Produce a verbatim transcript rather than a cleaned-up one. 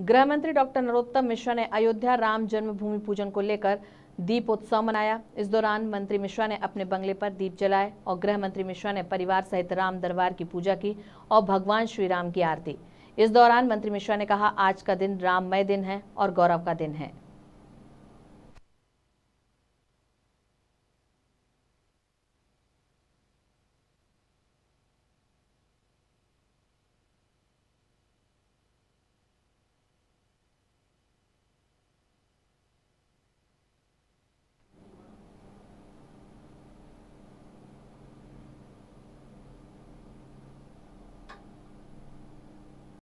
गृह मंत्री डॉक्टर नरोत्तम मिश्रा ने अयोध्या राम जन्मभूमि पूजन को लेकर दीप उत्सव मनाया। इस दौरान मंत्री मिश्रा ने अपने बंगले पर दीप जलाए और गृह मंत्री मिश्रा ने परिवार सहित राम दरबार की पूजा की और भगवान श्री राम की आरती। इस दौरान मंत्री मिश्रा ने कहा, आज का दिन राममय दिन है और गौरव का दिन है।